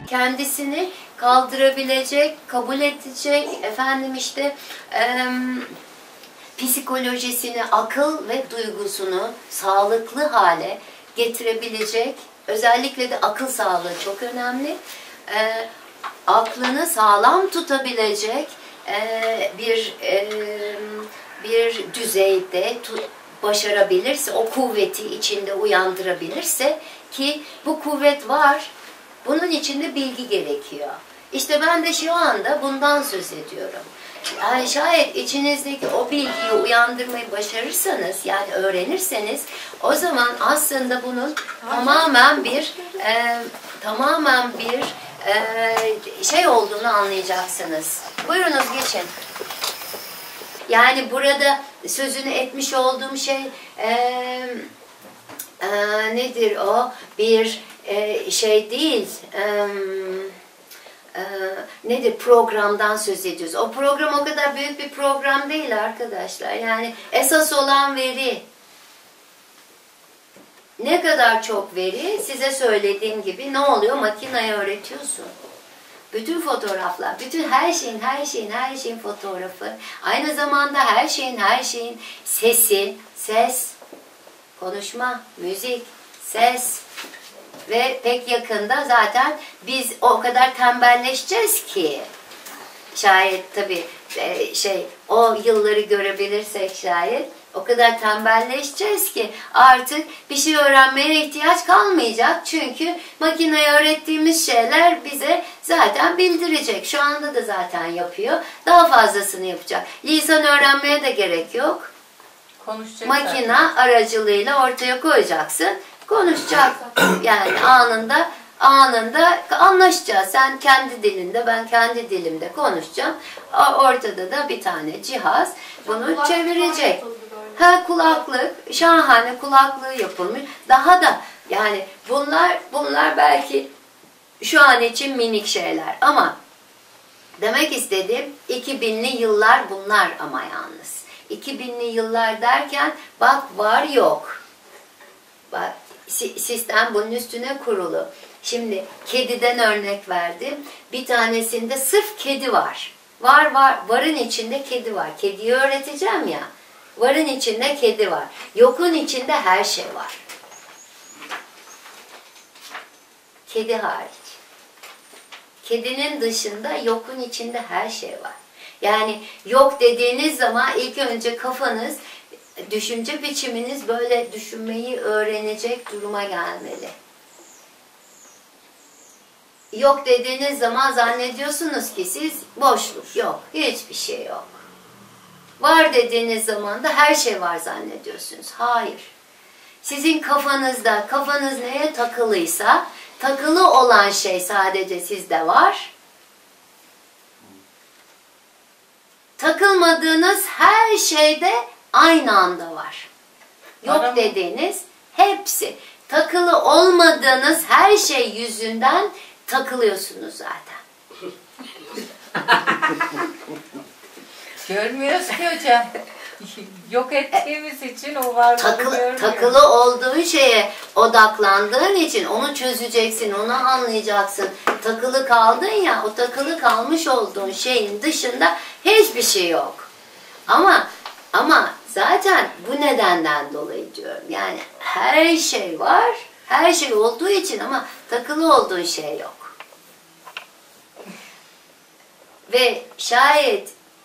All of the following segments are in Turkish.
kendisini kaldırabilecek, kabul edecek, efendim işte psikolojisini, akıl ve duygusunu sağlıklı hale getirebilecek, özellikle de akıl sağlığı çok önemli, aklını sağlam tutabilecek bir düzeyde başarabilirse, o kuvveti içinde uyandırabilirse, ki bu kuvvet var, bunun içinde bilgi gerekiyor. İşte ben de şu anda bundan söz ediyorum. Yani şayet içinizdeki o bilgiyi uyandırmayı başarırsanız, yani öğrenirseniz, o zaman aslında bunun tamamen bir şey olduğunu anlayacaksınız. Buyurunuz, geçin. Yani burada sözünü etmiş olduğum şey nedir o? Bir şey değil. Nedir? Programdan söz ediyoruz. O program o kadar büyük bir program değil arkadaşlar. Yani esas olan veri. Ne kadar çok veri, size söylediğim gibi ne oluyor? Makineye öğretiyorsun. Bütün fotoğraflar, bütün her şeyin fotoğrafı. Aynı zamanda her şeyin sesi, ses, konuşma, müzik, ses. Ve pek yakında zaten biz o kadar tembelleşeceğiz ki, şayet tabii o yılları görebilirsek şayet, o kadar tembelleşeceğiz ki artık bir şey öğrenmeye ihtiyaç kalmayacak. Çünkü makineye öğrettiğimiz şeyler bize zaten bildirecek. Şu anda da zaten yapıyor. Daha fazlasını yapacak. Lisan öğrenmeye de gerek yok. Makine aracılığıyla ortaya koyacaksın. Konuşacak. Yani anında anlaşacağız. Sen kendi dilinde, ben kendi dilimde konuşacağım. Ortada da bir tane cihaz bunu çevirecek. Kulaklık, şahane kulaklığı yapılmış. Daha da yani bunlar belki şu an için minik şeyler ama demek istediğim 2000'li yıllar bunlar ama yalnız. 2000'li yıllar derken bak var yok. Bak sistem bunun üstüne kurulu. Şimdi kediden örnek verdim. Bir tanesinde sırf kedi var. Varın içinde kedi var. Kediyi öğreteceğim ya. Varın içinde kedi var. Yokun içinde her şey var. Kedi hariç. Kedinin dışında yokun içinde her şey var. Yani yok dediğiniz zaman ilk önce kafanız, düşünce biçiminiz böyle düşünmeyi öğrenecek duruma gelmeli. Yok dediğiniz zaman zannediyorsunuz ki siz boşluk yok, hiçbir şey yok. Var dediğiniz zaman da her şey var zannediyorsunuz. Hayır. Sizin kafanızda, kafanız neye takılıysa, takılı olan şey sadece sizde var. Takılmadığınız her şeyde aynı anda var. Yok dediğiniz hepsi. Takılı olmadığınız her şey yüzünden takılıyorsunuz zaten. Görmüyoruz ki hocam. Yok ettiğimiz için o varlığı görmüyoruz. Takılı olduğun şeye odaklandığın için onu çözeceksin, onu anlayacaksın. Takılı kaldın ya, o takılı kalmış olduğun şeyin dışında hiçbir şey yok. Ama zaten bu nedenden dolayı diyorum. Yani her şey var, her şey olduğu için ama takılı olduğun şey yok. Ve şayet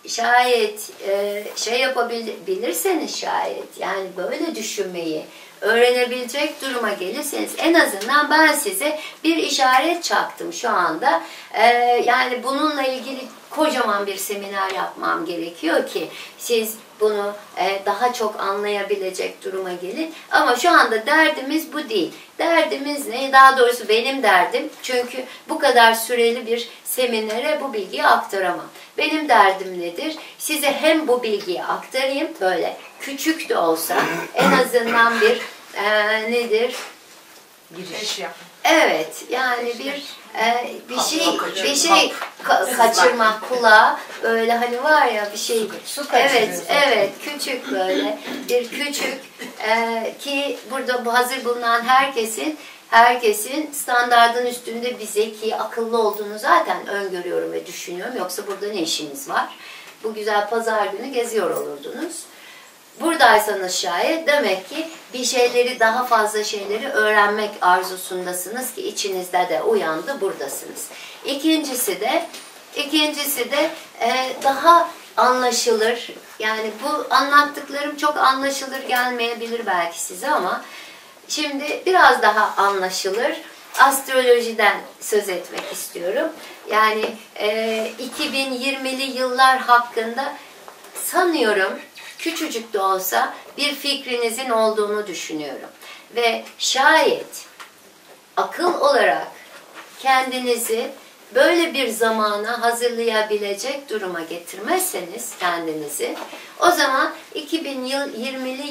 şey yapabilirseniz şayet, yani böyle düşünmeyi öğrenebilecek duruma gelirseniz, en azından ben size bir işaret çaktım şu anda. Yani bununla ilgili kocaman bir seminer yapmam gerekiyor ki siz bunu daha çok anlayabilecek duruma gelin. Ama şu anda derdimiz bu değil. Derdimiz ne? Daha doğrusu benim derdim. Çünkü bu kadar süreli bir seminere bu bilgiyi aktaramam. Benim derdim nedir? Size hem bu bilgiyi aktarayım, böyle küçük de olsa en azından bir nedir? Giriş. Evet, yani bir şey kaçırmak kulağa, böyle hani var ya bir şey. Evet, küçük böyle bir küçük ki burada bu hazır bulunan herkesin herkesin standardın üstünde bir zeki, akıllı olduğunu zaten öngörüyorum ve düşünüyorum. Yoksa burada ne işiniz var? Bu güzel pazar günü geziyor olurdunuz. Buradaysanız şayet demek ki bir şeyleri, daha fazla şeyleri öğrenmek arzusundasınız ki içinizde de uyandı, buradasınız. İkincisi de daha anlaşılır, yani bu anlattıklarım çok anlaşılır gelmeyebilir belki size ama şimdi biraz daha anlaşılır astrolojiden söz etmek istiyorum. Yani 2020'li yıllar hakkında sanıyorum küçücük de olsa bir fikrinizin olduğunu düşünüyorum. Ve şayet akıl olarak kendinizi böyle bir zamana hazırlayabilecek duruma getirmezseniz kendinizi, o zaman 2020'li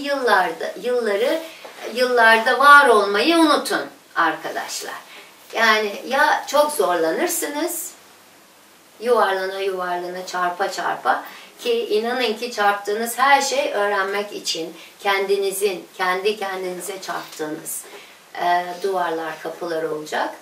yıllarda var olmayı unutun arkadaşlar. Yani ya çok zorlanırsınız, yuvarlana çarpa ki inanın ki çarptığınız her şey öğrenmek için kendi kendinize çarptığınız duvarlar, kapılar olacak.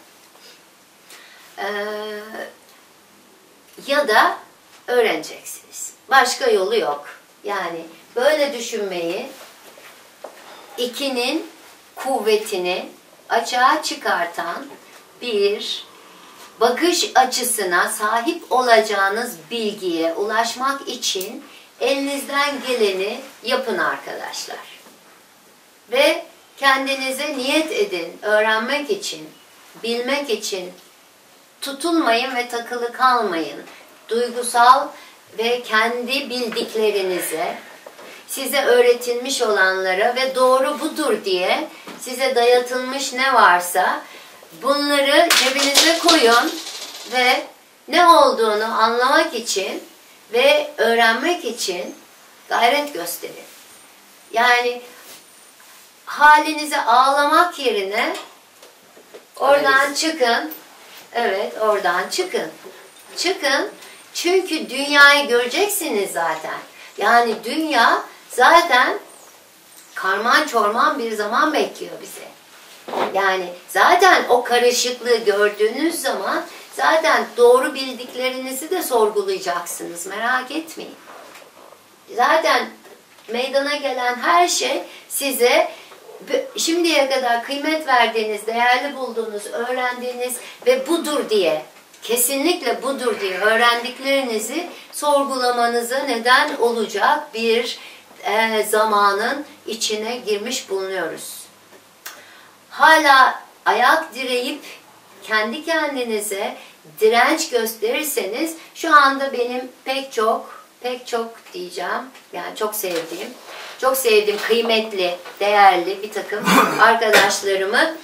Ya da öğreneceksiniz. Başka yolu yok. Yani böyle düşünmeyi, ikinin kuvvetini açığa çıkartan bir bakış açısına sahip olacağınız bilgiye ulaşmak için elinizden geleni yapın arkadaşlar. Ve kendinize niyet edin, öğrenmek için, bilmek için. Tutulmayın ve takılı kalmayın. Duygusal ve kendi bildiklerinize, size öğretilmiş olanlara ve doğru budur diye size dayatılmış ne varsa bunları cebinize koyun ve ne olduğunu anlamak için ve öğrenmek için gayret gösterin. Yani halinize ağlamak yerine oradan çıkın. Evet, oradan çıkın. Çıkın, çünkü dünyayı göreceksiniz zaten. Yani dünya zaten karman çorman bir zaman bekliyor bizi. Yani zaten o karışıklığı gördüğünüz zaman zaten doğru bildiklerinizi de sorgulayacaksınız. Merak etmeyin. Zaten meydana gelen her şey size şimdiye kadar kıymet verdiğiniz, değerli bulduğunuz, öğrendiğiniz ve budur diye, kesinlikle budur diye öğrendiklerinizi sorgulamanıza neden olacak bir zamanın içine girmiş bulunuyoruz. Hala ayak direyip kendi kendinize direnç gösterirseniz, şu anda benim pek çok diyeceğim, yani çok sevdiğim, kıymetli, değerli bir takım arkadaşlarımı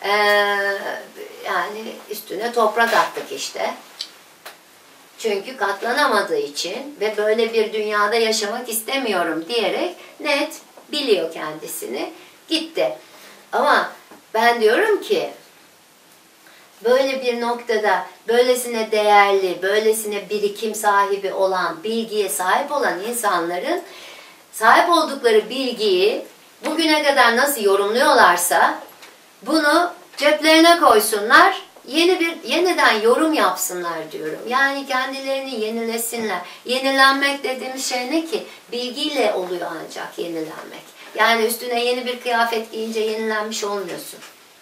yani üstüne toprak attık işte. Çünkü katlanamadığı için ve böyle bir dünyada yaşamak istemiyorum diyerek net biliyor kendisini, gitti. Ama ben diyorum ki böyle bir noktada böylesine değerli, böylesine birikim sahibi olan, bilgiye sahip olan insanların sahip oldukları bilgiyi bugüne kadar nasıl yorumluyorlarsa bunu ceplerine koysunlar, yeniden yorum yapsınlar diyorum. Yani kendilerini yenilesinler. Yenilenmek dediğimiz şey ne ki? Bilgiyle oluyor ancak yenilenmek. Yani üstüne yeni bir kıyafet giyince yenilenmiş olmuyorsun.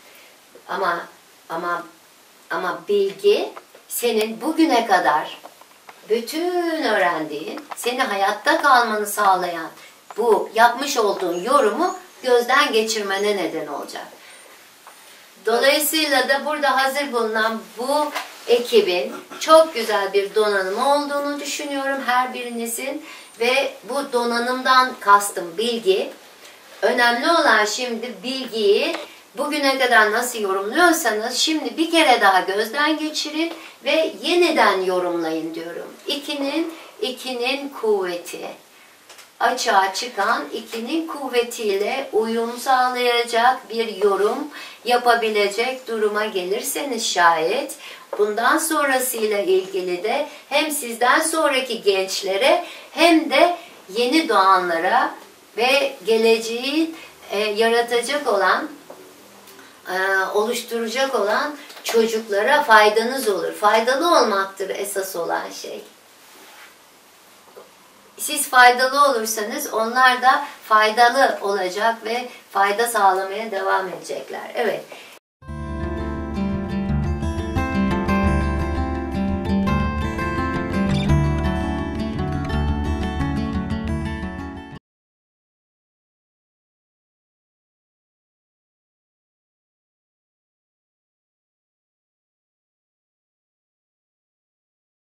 Ama bilgi senin bugüne kadar bütün öğrendiğin, seni hayatta kalmanı sağlayan bu yapmış olduğun yorumu gözden geçirmene neden olacak. Dolayısıyla da burada hazır bulunan bu ekibin çok güzel bir donanımı olduğunu düşünüyorum her birinizin ve bu donanımdan kastım bilgi. Önemli olan şimdi bilgiyi bugüne kadar nasıl yorumluyorsanız şimdi bir kere daha gözden geçirin ve yeniden yorumlayın diyorum. İkinin kuvveti. Açığa çıkan ikinin kuvvetiyle uyum sağlayacak bir yorum yapabilecek duruma gelirseniz şayet, bundan sonrasıyla ilgili de hem sizden sonraki gençlere hem de yeni doğanlara ve geleceği yaratacak olan oluşturacak olan çocuklara faydanız olur. Faydalı olmaktır esas olan şey. Siz faydalı olursanız onlar da faydalı olacak ve fayda sağlamaya devam edecekler. Evet.